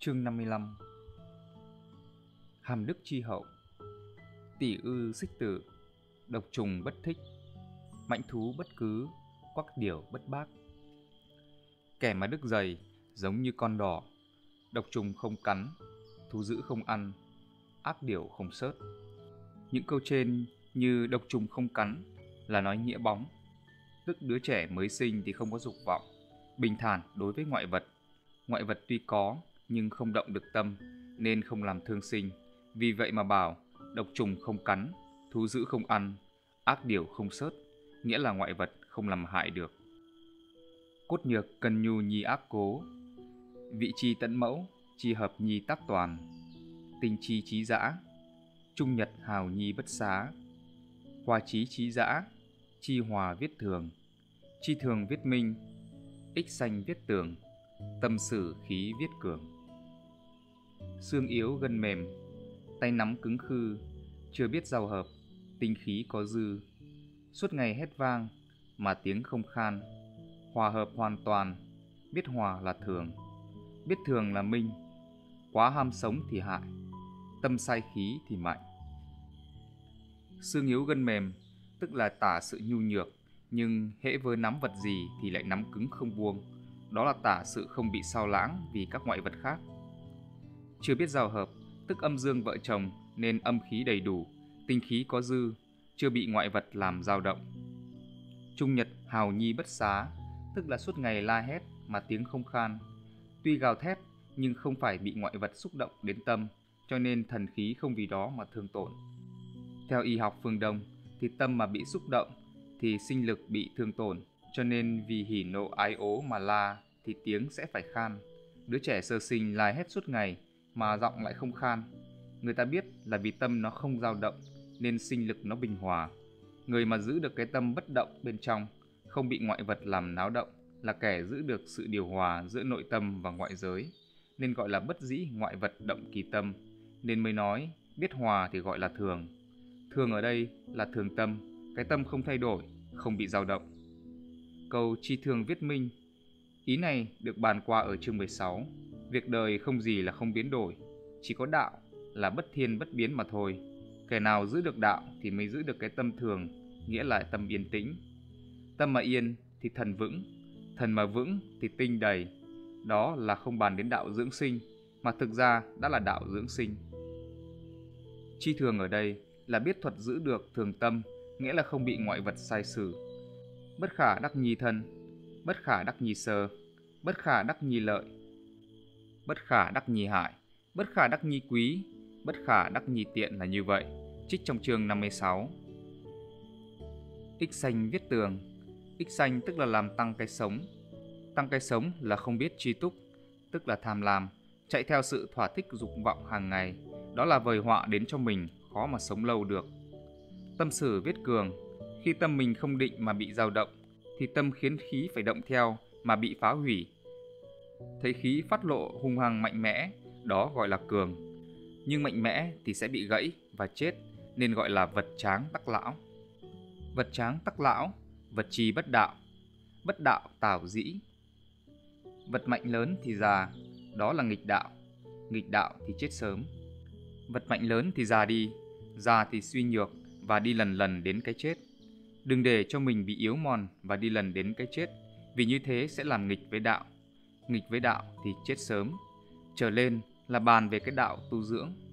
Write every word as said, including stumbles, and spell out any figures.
Chương năm mươi lăm. Hàm đức chi hậu. Tỷ ư xích tử, độc trùng bất thích, mãnh thú bất cứ, quắc điểu bất bác. Kẻ mà đức dày giống như con đỏ, độc trùng không cắn, thú dữ không ăn, ác điểu không sớt. Những câu trên như độc trùng không cắn là nói nghĩa bóng, tức đứa trẻ mới sinh thì không có dục vọng, bình thản đối với ngoại vật. Ngoại vật tuy có nhưng không động được tâm nên không làm thương sinh. Vì vậy mà bảo độc trùng không cắn, thú dữ không ăn, ác điểu không sớt, nghĩa là ngoại vật không làm hại được. Cốt nhược cần nhu nhi ác cố, vị chi tận mẫu, chi hợp nhi tác toàn, tinh chi trí dã, trung nhật hào nhi bất xá. Hòa trí trí dã, chi hòa viết thường, chi thường viết minh, ích sanh viết tường, tâm sử khí viết cường. Xương yếu gân mềm, tay nắm cứng khư, chưa biết giao hợp, tinh khí có dư. Suốt ngày hét vang mà tiếng không khan, hòa hợp hoàn toàn, biết hòa là thường, biết thường là minh. Quá ham sống thì hại, tâm sai khí thì mạnh. Xương yếu gân mềm tức là tả sự nhu nhược, nhưng hễ vừa nắm vật gì thì lại nắm cứng không buông. Đó là tả sự không bị sao lãng vì các ngoại vật khác. Chưa biết giao hợp, tức âm dương vợ chồng nên âm khí đầy đủ, tinh khí có dư, chưa bị ngoại vật làm dao động. Trung nhật hào nhi bất xá, tức là suốt ngày la hét mà tiếng không khan. Tuy gào thét nhưng không phải bị ngoại vật xúc động đến tâm, cho nên thần khí không vì đó mà thương tổn. Theo y học phương Đông thì tâm mà bị xúc động thì sinh lực bị thương tổn, cho nên vì hỉ nộ ái ố mà la thì tiếng sẽ phải khan. Đứa trẻ sơ sinh la hét suốt ngày mà giọng lại không khan, người ta biết là vì tâm nó không dao động nên sinh lực nó bình hòa. Người mà giữ được cái tâm bất động bên trong, không bị ngoại vật làm náo động, là kẻ giữ được sự điều hòa giữa nội tâm và ngoại giới, nên gọi là bất dĩ ngoại vật động kỳ tâm, nên mới nói biết hòa thì gọi là thường. Thường ở đây là thường tâm, cái tâm không thay đổi, không bị dao động. Câu chi thường viết minh, ý này được bàn qua ở chương mười sáu. Việc đời không gì là không biến đổi, chỉ có đạo là bất thiên bất biến mà thôi. Kẻ nào giữ được đạo thì mới giữ được cái tâm thường, nghĩa là tâm yên tĩnh. Tâm mà yên thì thần vững, thần mà vững thì tinh đầy. Đó là không bàn đến đạo dưỡng sinh, mà thực ra đã là đạo dưỡng sinh. Chi thường ở đây là biết thuật giữ được thường tâm, nghĩa là không bị ngoại vật sai sử. Bất khả đắc nhi thân, bất khả đắc nhi sơ, bất khả đắc nhi lợi, bất khả đắc nhi hại, bất khả đắc nhi quý, bất khả đắc nhi tiện là như vậy. Trích trong chương năm mươi sáu. Ích sanh viết tường. Ích sanh tức là làm tăng cái sống. Tăng cái sống là không biết tri túc, tức là tham lam, chạy theo sự thỏa thích dục vọng hàng ngày. Đó là vời họa đến cho mình, khó mà sống lâu được. Tâm sử viết cường. Khi tâm mình không định mà bị dao động, thì tâm khiến khí phải động theo mà bị phá hủy. Thấy khí phát lộ hung hăng mạnh mẽ, đó gọi là cường. Nhưng mạnh mẽ thì sẽ bị gãy và chết, nên gọi là vật tráng tắc lão. Vật tráng tắc lão, vật trì bất đạo, bất đạo tảo dĩ. Vật mạnh lớn thì già, đó là nghịch đạo, nghịch đạo thì chết sớm. Vật mạnh lớn thì già đi, già thì suy nhược và đi lần lần đến cái chết. Đừng để cho mình bị yếu mòn và đi lần đến cái chết, vì như thế sẽ làm nghịch với đạo. Nghịch với đạo thì chết sớm. Trở lên là bàn về cái đạo tu dưỡng.